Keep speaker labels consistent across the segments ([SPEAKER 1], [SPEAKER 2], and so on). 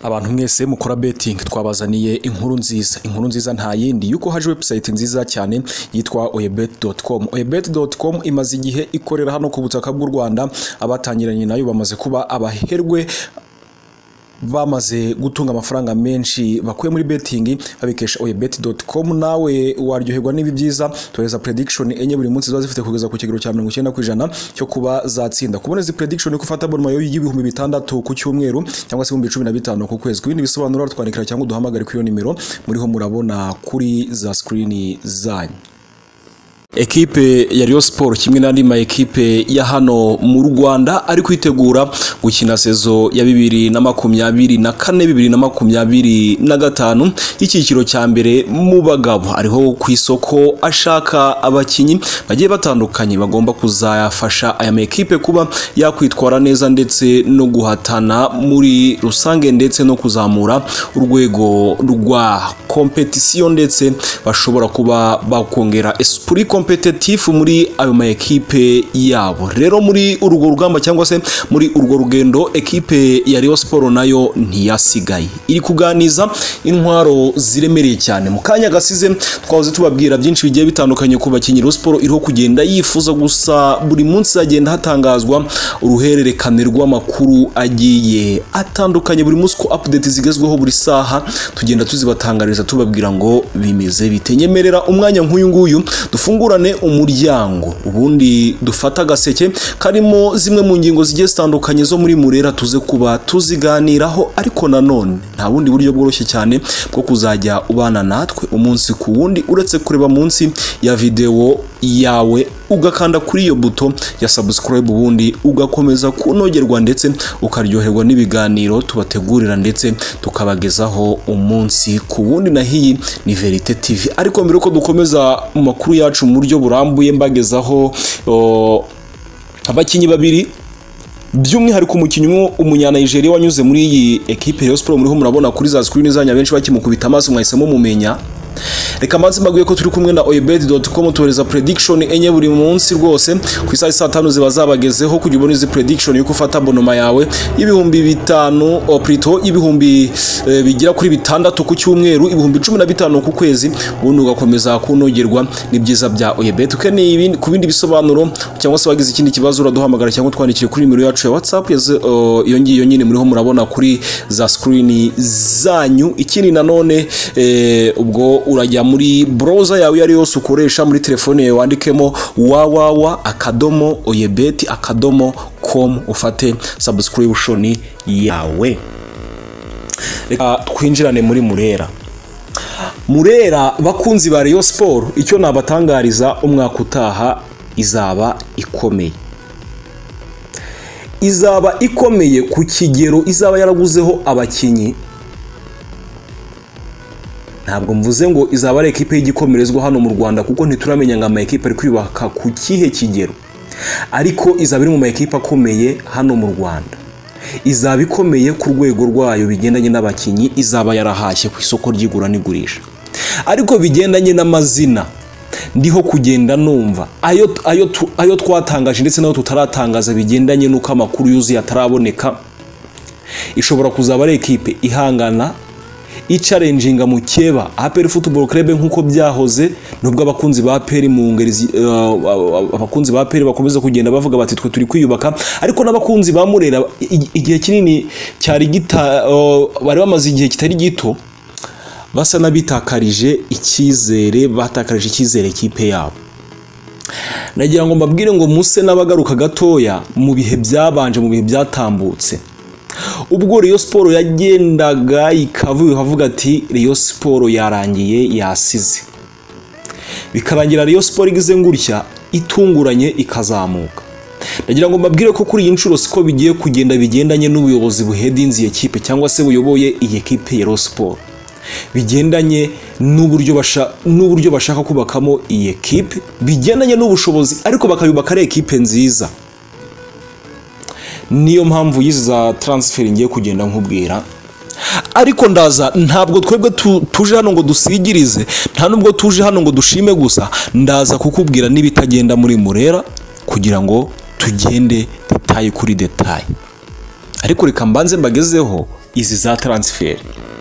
[SPEAKER 1] Abantu mwese mukora betting twabazaniye inkuru nziza nta yindi yuko haje website nziza cyane yitwa oyebet.com. oyebet.com imaze igihe ikorera hano ku butaka bw'u Rwanda, abatangiranye nayo bamaze kuba abaherwe bamaze gutunga amafaranga menshi bakuye muri betting babikesha oyebet.com. nawe waryoherwa n'ibi byiza, tohereza prediction enye buri munsi zifite kugeza ku kigero cya 90% cyo kuba zatsinda. Kubona izi prediction ko ufata abonema y'ibihumbi 6 ku cyumweru cyangwa se 15 ku kwezi. Kubindi bisobanuro twandikira cyangwa duhamagare kuri iyo nimero muriho murabona kuri za screen zanyu. Ekipe ya Rayon Sport kimwe n'andi ma ekipe ya hano mu Rwanda ari kwitegura gukina sezo ya 2024 2025 icyiciro cya mbere mu bagabo. Ariho ku isoko ashaka abakinyi bagiye batandukanye bagomba kuzayafasha aya ma ekipe kuba yakwitwara neza ndetse no guhatana muri rusange ndetse no kuzamura urwego rwa competition, ndetse bashobora kuba bakongera esprit competitif muri ayo ma ekipe yabo. Rero muri urwo rugamba cyangwa se muri urwo rugendo ekipe ya Rayon Sport nayo ntiyasigaye, iri kuganiza intwaro ziremereye cyane. Mu kanya gasize twahoze tubabwira byinshi bigiye bitandukanye ku bakinyi Rayon Sport iriho kugenda yifuza, gusa buri munsi agenda hatangazwa uruhererekane rw'amakuru agiye atandukanye. Buri munsi ko update zigezweho buri saha tugenda tuzibatangariza tubabwira ngo bimeze bitenyemerera umwanya nk'uyu nguyu dufungurane umuryango, ubundi dufata agaseke karimo zimwe mu ngingo zigiye zitandukanye zo muri Murera tuze kuba tuziganiraho. Ariko nanone nta bundi buryo bworoshye cyane bwo kuzajya ubana natwe umunsi ku wundi uretse kureba munsi ya video yawe ugakanda kuri iyo buto ya subscribe, ubundi ugakomeza kunogerwa ndetse ukaryoherwa n'ibiganiro tubategurira ndetse tukabagezaho umunsi ku wundi. Na hii ni Verite TV. Ariko mbere ko dukomeza mu makuru yacu mu buryo burambuye mbagezaho abakinyi babiri by'umwihariko umukinyi umunyana Nigeria wanyuze muri iyi ekipe Rayon Sport muriho murabona kuri za screen zanya benshi bakimukubita amaso mwahisemo mumenya. Reka manzi mbaguye ko turi kumwe na oyebet.com tuhereza prediction enye buri munsi rwose ku isaha 5 ziba zabagezeho kugira ubone izi prediction yuko ufata bonoma yawe y'ibihumbi 5 oprito y'ibihumbi bigira kuri 6 ku cyumweru, ibihumbi 15 ku kwezi, ubundi ugakomeza kunogerwa n'ibyiza bya oyebet. Ukeneye ibindi ku bindi bisobanuro cyangwa se wagize ikindi kibazo uraduhamagara cyangwa twandikire kuri nimero yacu ya WhatsApp iyo ngiyo nyine muriho murabona kuri za screen zanyu. Ikindi nanone ubwo urajya muri browser yawe yari yose ukoresha muri telefone yawe wandikemo www.oyebet.com ufate subscription yawe. Reka twinjirane muri Murera bakunzi ba Rayon Sport, icyo nabatangariza umwaka utaha izaba ikomeye ku kigero izaba yaraguzeho abakinyi. Ntabwo mvuze ngo izaba ari ekipe y'igikomerezwa hano mu Rwanda kuko ntituramenya ngo ama ekipe ari kwibaka ku kihe kigero, ariko izaba iri mu ma ekipe akomeye hano mu Rwanda. Izaba ikomeye ku rwego rwayo bigendanye n'abakinyi, izaba yarahashye ku isoko ry'igura n'igurisha. Ariko bigendanye n'amazina ndiho kugenda numva ayo twatangaje ndetse nayo tutaratangaza bigendanye nuko amakuru yuzuye ataraboneka, ishobora kuzaba ari ekipe ihangana icalenjinga mu keba APR Football Club nkuko byahoze, nubwo abakunzi ba APR mu ngeri abakunzi ba APR bakomeza kugenda bavuga bati twe turi kwiyubaka, ariko n'abakunzi ba Murera igihe kinini cyari bari bamaze igihe kitari gito basa nabitakarije icyizere kipe yabo. Nagira ngo mbabwire ngo muse n'abagaruka gatoya mu bihe byabanje, mu bihe byatambutse, ubwo Rayon Sport yagendaga ikavuga ati Rayon Sport yarangiye yasize, bikarangira Rayon Sport igize ngurya itunguranye ikazamuka. Nagira ngo mbabwire ko kuri iyi nshuro siko bigiye kugenda bigendanye n'ubuyobozi buhedinze iyi ekipe cyangwa se buyoboye iyi ekipe ya Rayon Sport, bigendanye n'uburyo bashaka kubakamo iyi ekipe, bigendanye n'ubushobozi, ariko bakayubaka ari ekipe nziza. Niyo mpamvu yiza transfer ngiye kugenda nkubwira. Ariko ndaza ntabwo twebwe tuje hano ngo dusigirize, nta nubwo tuje hano ngo dushime gusa, ndaza kukubwira n'ibitagenda muri Murera kugira ngo tugende detail kuri detail. ariko reka mbanze mbagezeho izi za transfer.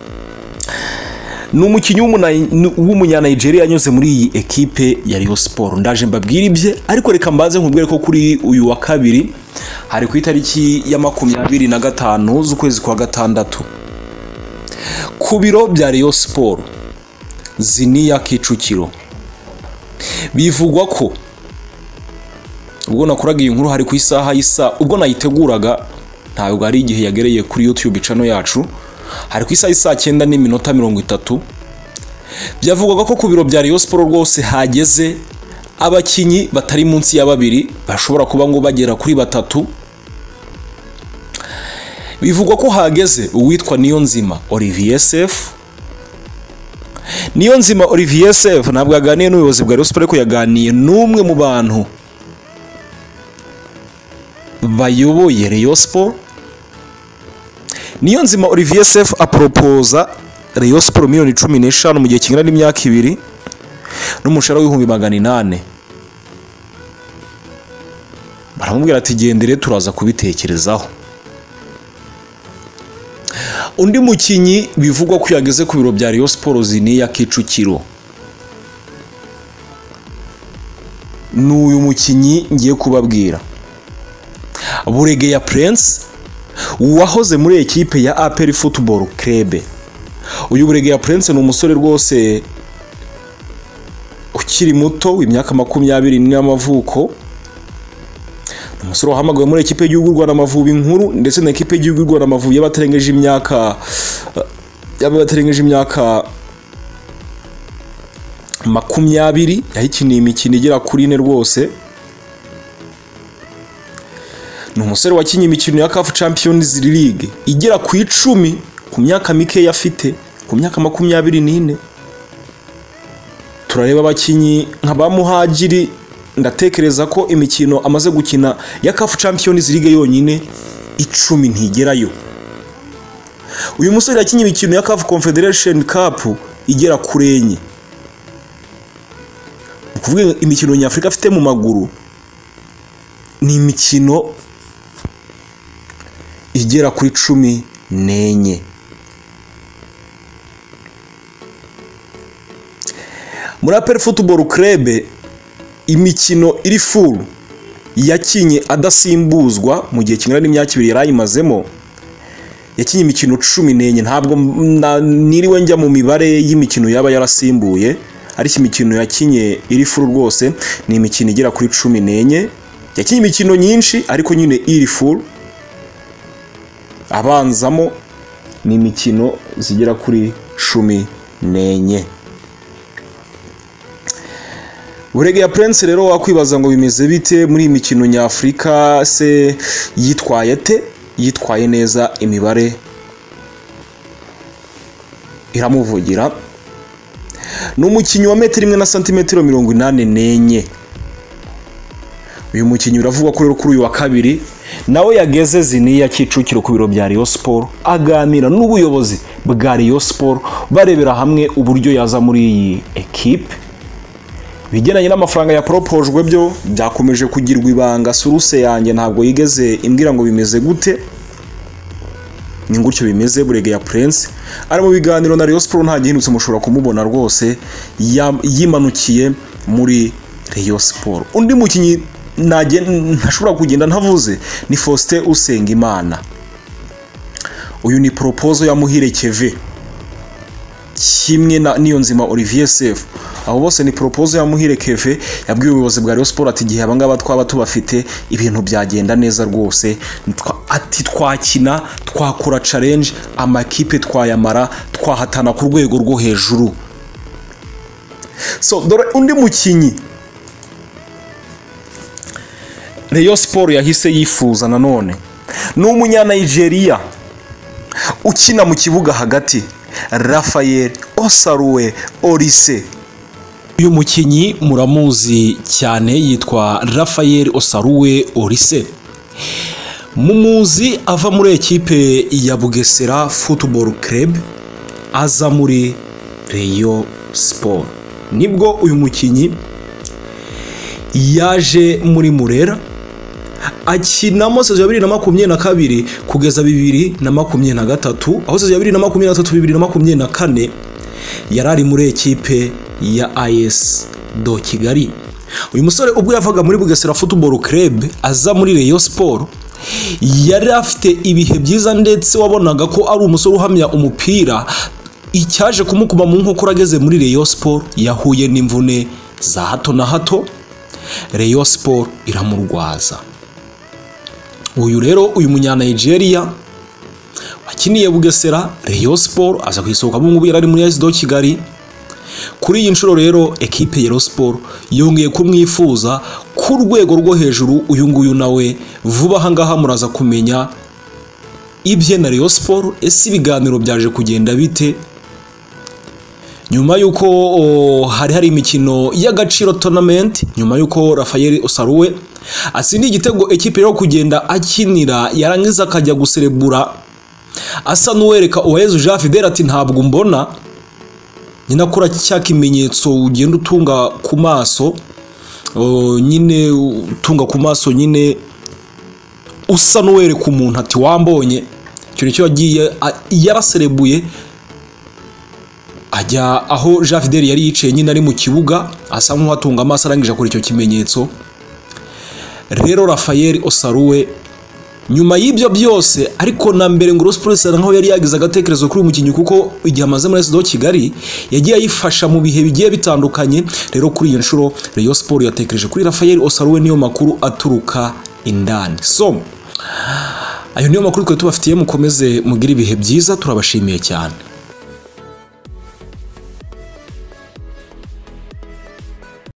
[SPEAKER 1] Ni umukinnyi w'umunya-Nigeria yanyuze muri iyi ekipe ya Rayon Sport. Ndaje mbabwira ibye, ariko reka mbanze nkubwire ko kuri uyu wa kabiri hari ku itariki ya 25 z'ukwezi kwa gatandatu ku biro bya Rayon Sport Ziniya Kicukiro, bivugwa ko ubwo nakoraga iyi nkuru hari ku isaha ubwo nayiteguraga, ntabwo ari igihe yagereye kuri YouTube channel yacu, hari ku isaha 9:30. Byavugwaga ko ku biro bya Rayon Sport rwose hageze abakinyi batari munsi ya 2, bashobora kuba ngo bagera kuri 3. Bivugwa ko hageze uwitwa Niyonzima Olivier Sefu. Niyonzima Olivier Sefu ntabwo yaganiye n'ubuyobozi bwa Rayon Sport, ko yaganiye n'umwe mu bantu bayoboye Rayon Sport. Niyonzima Olivier Sefu apropoza Rayon Sport miliyoni 15 mu gihe kingana n'imyaka 2 n'umushahara w'800. Baramubwira ati gendere turaza kubitekerezaho. Undi mukinyi bivugwa ko yageze ku biro bya Rayon Sport Ziniya Kicukiro n'uyu mukinyi ngiye kubabwira, Buregeya Prince, wahoze muri ekipe ya APR Football Club. Uyu Buregeya Prince ni umusore rwose ukiri muto w'imyaka 20 y'amavuko, umusore wahamagawe muri ekipe y'Igihugu y'u Rwanda Amavubi nkuru, ndetse na ekipe y'Igihugu y'u Rwanda Amavubi y'abatarengeje imyaka 20, yahikiniye imikino igera kuri 4 rwose. Ni umusore wakinye imikino ya CAF Champions League igera ku 10 ku myaka mike yafite, ku myaka 24. Turareba abakinyi nk'aba Muhajiri, ndatekereza ko imikino amaze gukina ya CAF Champions League yonyine 10 ntigerayo. Uyu musore yakinye imikino ya CAF Confederation Cup igera kuri 4. Kuvuga imikino nyafrika afite mu maguru ni imikino igera kuri 14. Muri APR Football Club imikino iri full yakinye adasimbuzwa mu gihe kingana n'imyaka 2 yarayimazemo, yakinye imikino 14. Ntabwo niriwe njya mu mibare y'imikino yaba yarasimbuye, ariko imikino yakinye iri full rwose ni imikino igera kuri 14. Yakinye imikino nyinshi ariko nyine iri full, abanzamo ni imikino zigera kuri 14. Buregeya Prince rero wakwibaza ngo bimeze bite muri imikino nyafrika, se yitwaye te? Yitwaye neza, imibare iramuvugira. N'umukinyi wa 1 na santimetero 84. Uyu mukinyi uravugwa ko rero kuri uyu wa kabiri nawe yageze Ziniya Kicukiro ku biro bya Rayon Sport, aganira n'ubuyobozi bwa Rayon Sport, barebera hamwe uburyo yaza muri iyi ekipe. Bigendanye n'amafaranga ya propojwe byo byakomeje kugirwa ibanga, suruse yanjye ntabwo yigeze imbwira ngo bimeze gute. Ni gutyo bimeze. Buregeya Prince ari mu biganiro na Rayon Sport, nta gihindutse, mushobora kumubona rwose yimanukiye muri Rayon Sport. Undi mukinyi ntashobora kugenda ntavuze ni Faustin Usengimana. Uyu ni proposal ya Muhire Keve kimwe na Niyonzima Olivier Sefu. Abo bose ni proposal ya Muhire Keve, yabwiye ubuyobozi bwa Rayon Sport ati gihe abangaba twaba tubafite ibintu byagenda neza rwose, ati twakina, twakora challenge, amakipe twayamara, twahatana ku rwego rwo hejuru. So dore undi mukinyi Rayon Sport yahise yifuza nanone, ni umunya-Nigeria ukina mu kibuga hagati, Raphael Osaruwe Orise. Uyu mukinyi muramuzi cyane, yitwa Raphael Osaruwe Orise. Mumuzi ava muri ekipe ya Bugesera Football Club aza muri Rayon Sport. Nibwo uyu mukinyi yaje muri Murera akinamo sezo ya 2022 kugeza 2023, aho sezo ya 2023 2024 yarari muri ekipe ya AS do Kigali. Uyu musore ubwo yavaga muri Bugesera Football Club aza muri Rayon Sport yari afite ibihe byiza, ndetse wabonaga ko ari umusore uhamya umupira. Icyaje kumukuba mu nkokora ageze muri Rayon Sport yahuye n'imvune za hato na hato, Rayon Sport iramurwaza. Uyu munya Nigeria wakiniye Bugesera, Rayon Sport aza kwisohokamo ngubu yarari muri AS do Kigali. Kuri iyi nshuro rero ekipe ya Rayon Sport yongeye kumwifuza ku rwego rwo hejuru. Uyu nguyu nawe vuba ahangaha muraza kumenya ibye na Rayon Sport. Ese ibiganiro byaje kugenda bite nyuma yuko hari imikino y'Agaciro tournament, nyuma yuko Rafael Osaruwe asindi igitego ekipe yo kugenda akinira yarangiza akajya guserebura asa n'uwereka Uwayezu Jean Fidel ati ntabwo mbona, nyina kora cya kimenyetso ugenda utunga ku maso, nyine utunga ku maso, nyine usa n'uwereka umuntu ati wambonye. Icyo nicyo yagiye yaraserebuye ajya aho Jean Fidel yari yicaye, nyine ari mu kibuga asa nk'uwatunga amaso arangije kuri icyo kimenyetso. Rero Rafael Osaruwe nyuma y'ibyo byose, ariko na mbere ngo Sports nkaho yari yagize agatekerezo kuri umukinnyi, kuko igihe amaze muri AS do Kigali yagiye ayifasha mu bihe bigiye bitandukanye. Rero kuri iyo nshuro Rayon Sport yatekereje kuri Rafael Osaruwe, niyo makuru aturuka indani. So ayo niyo makuru twe tubafitiye, mukomeze mugira ibihe byiza, turabashimiye cyane.